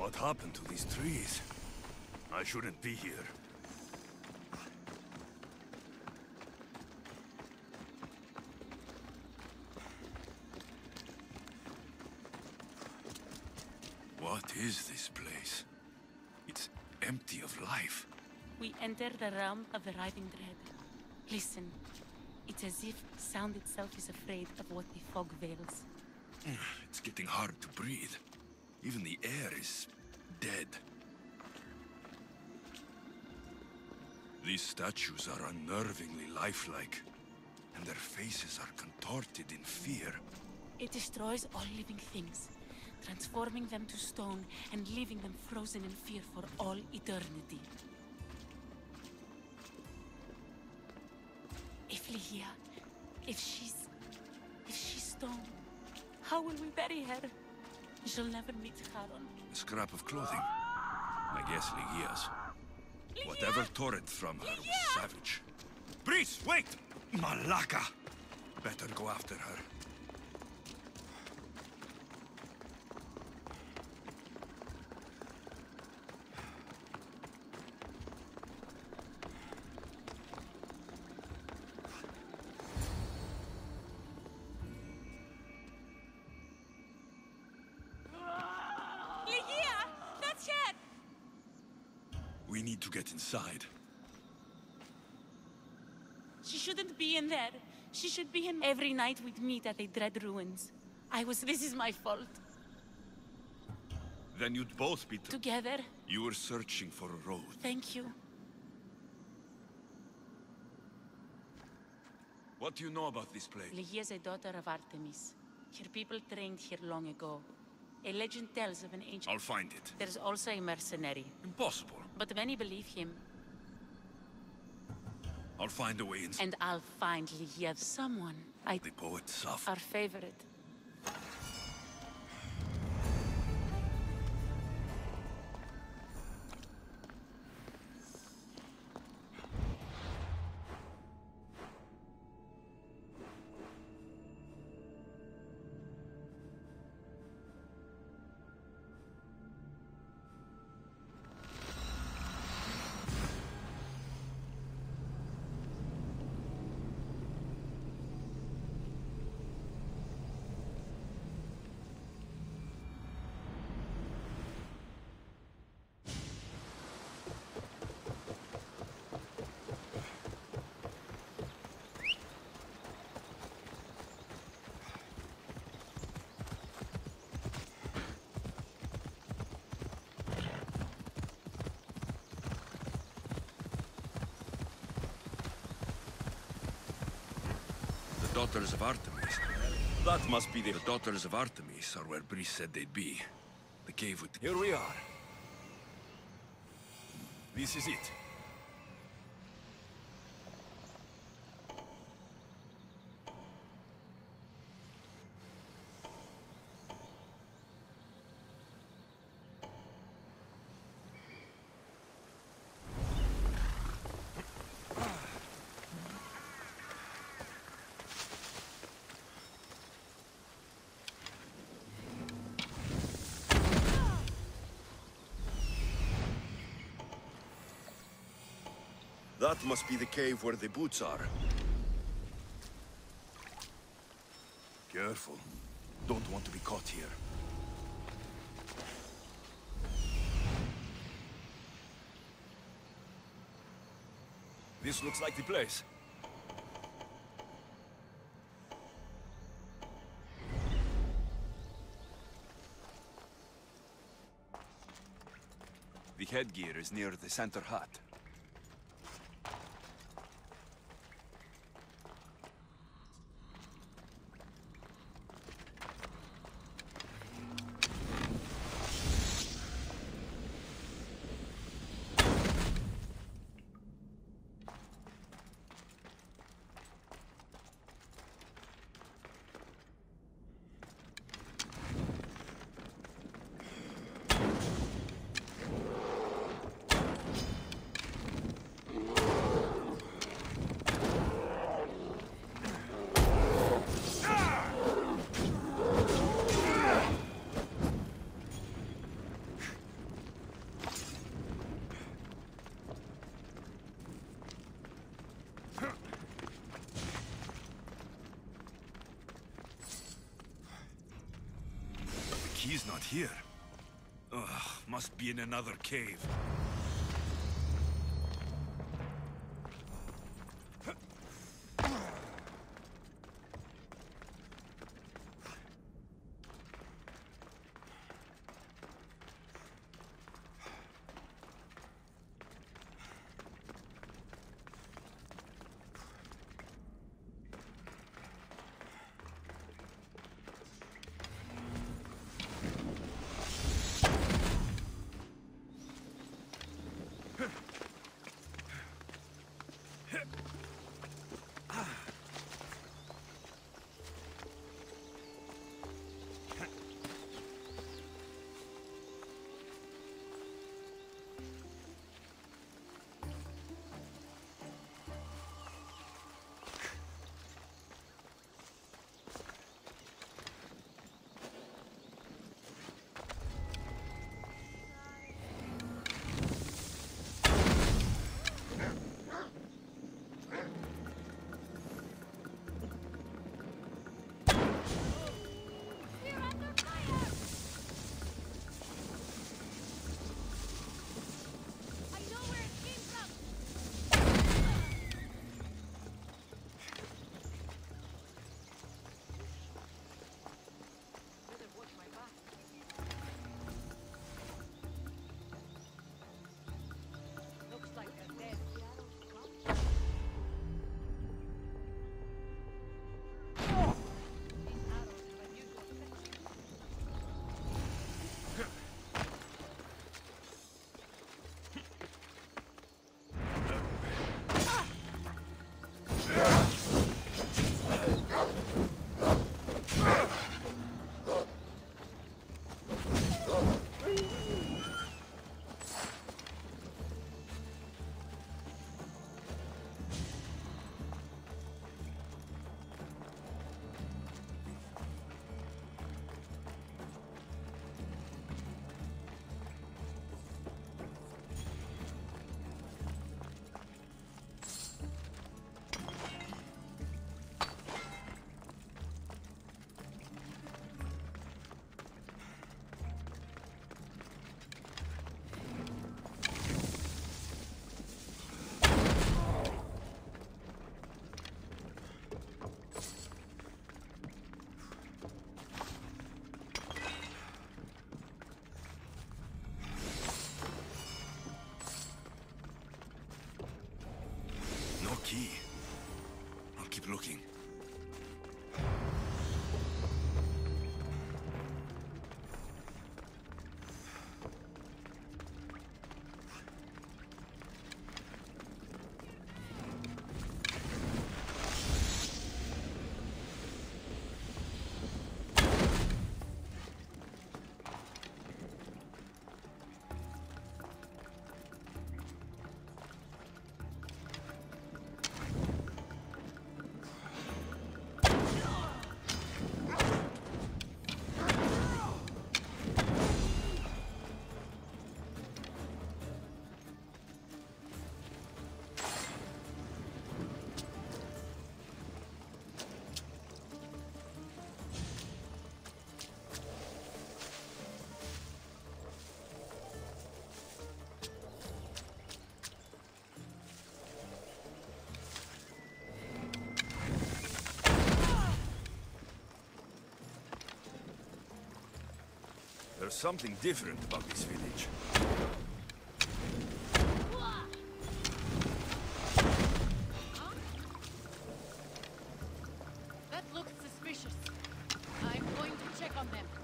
What happened to these trees? I shouldn't be here. What is this place? It's empty of life. We enter the realm of arriving dread. Listen. It's as if sound itself is afraid of what the fog veils. It's getting hard to breathe. Even the air is dead. These statues are unnervingly lifelike, and their faces are contorted in fear. It destroys all living things, transforming them to stone and leaving them frozen in fear for all eternity. If Ligia, if she's stone, how will we bury her? She'll never meet Charon. A scrap of clothing. I guess Ligia's. Whatever tore it from her was savage. Breeze, wait! Malaka! Better go after her. We need to get inside. She shouldn't be in there. She should be in... Every night we'd meet at the Dread Ruins. This is my fault. Then you'd both be together. You were searching for a road. Thank you. What do you know about this place? Ligia is a daughter of Artemis. Her people trained here long ago. A legend tells of an ancient... I'll find it. There's also a mercenary. Impossible. But many believe him. I'll find a way in. And I'll find Ligia. Someone. The poet Saf. Our favorite. Daughters of Artemis. That must be the Daughters of Artemis are where Breeze said they'd be. The cave with... Here we are. This is it. That must be the cave where the boots are. Careful. Don't want to be caught here. This looks like the place. The headgear is near the center hut. he's not here. Ugh, must be in another cave. Key. I'll keep looking. There's something different about this village. That looks suspicious. I'm going to check on them.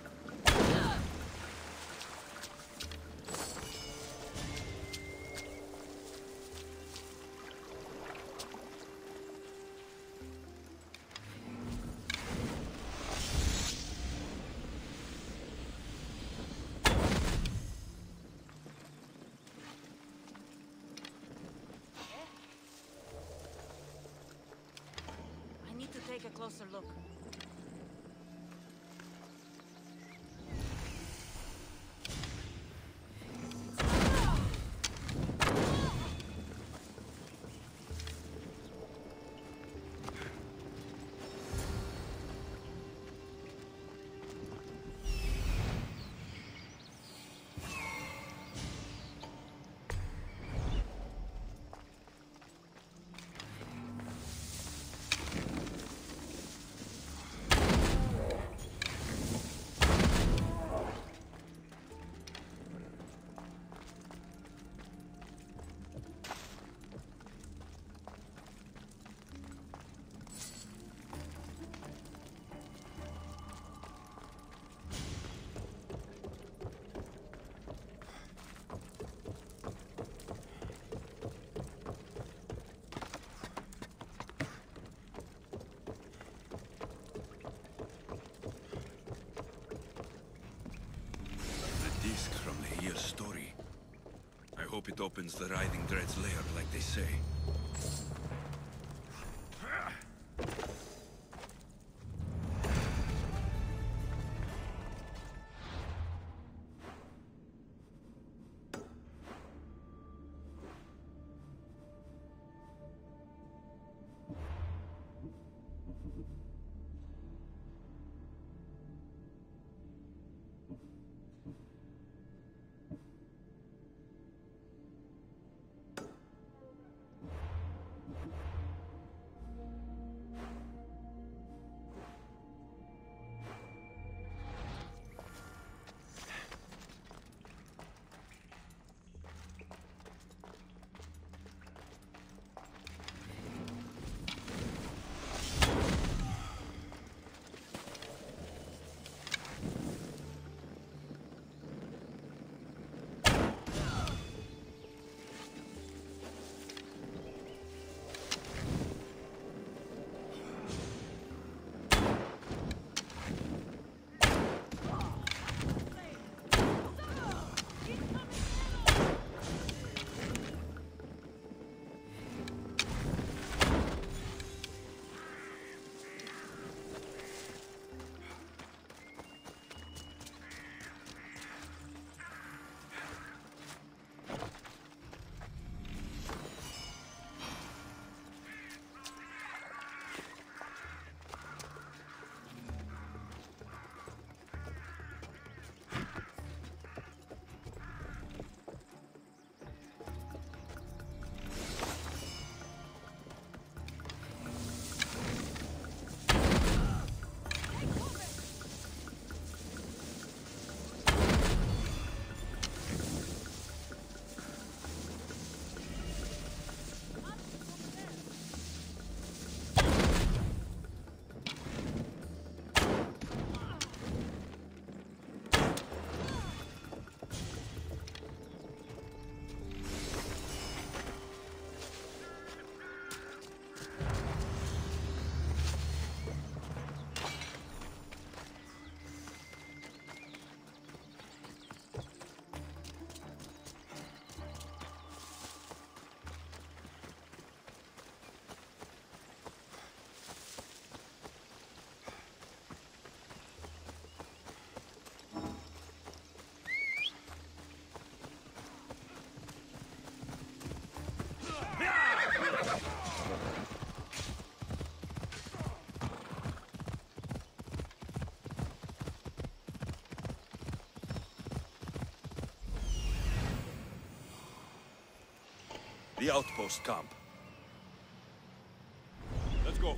I need to take a closer look. Ligia's story. I hope it opens the Writhing Dread's lair like they say. The outpost camp. Let's go.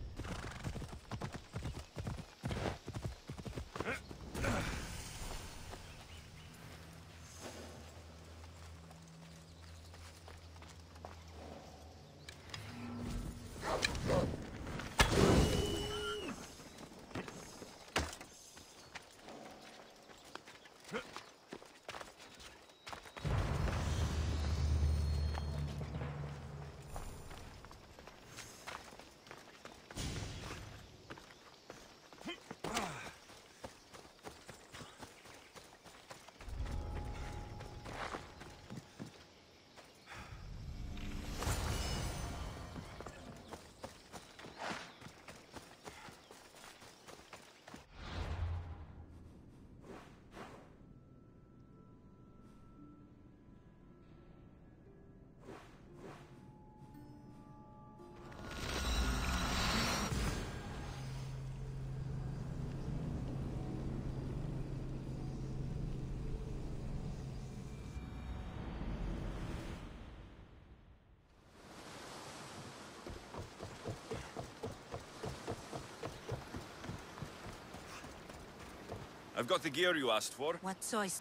I've got the gear you asked for. What choice?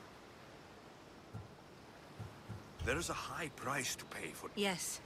There is a high price to pay for... Yes.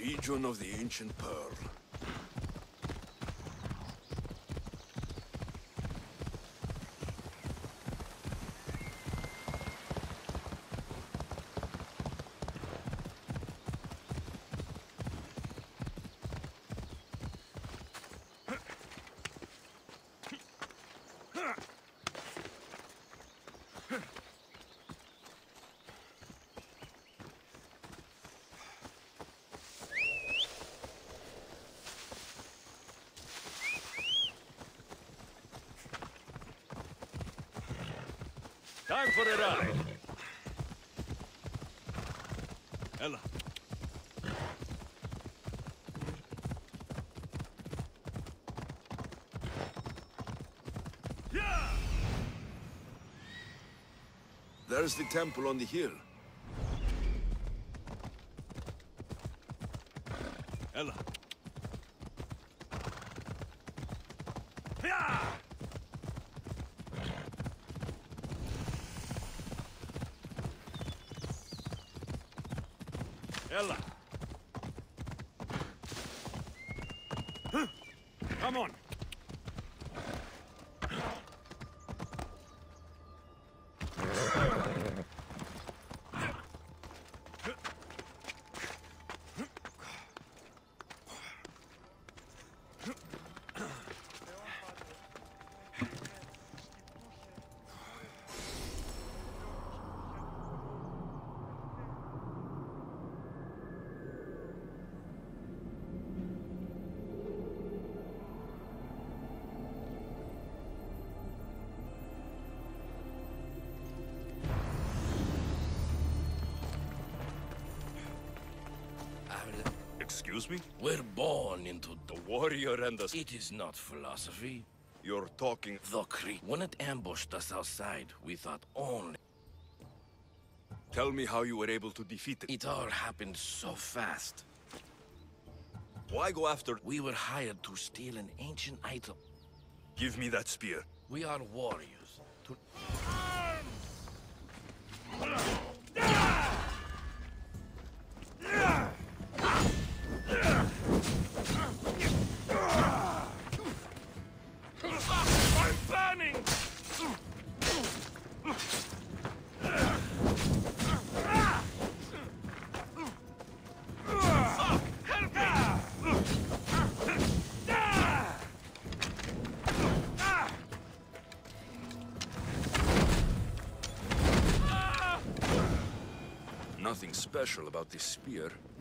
Region of the Ancient Pearl. Time for a ride. Ella. Yeah! There's the temple on the hill. Ella. Yeah! Ella. Huh. Come on. Excuse me? We're born into The warrior and the... It is not philosophy. You're talking... The Creek. When it ambushed us outside, we thought only. Tell me how you were able to defeat it. It all happened so fast. Why go after... We were hired to steal an ancient item. Give me that spear. We are warriors. To... I'm burning! Nothing special about this spear.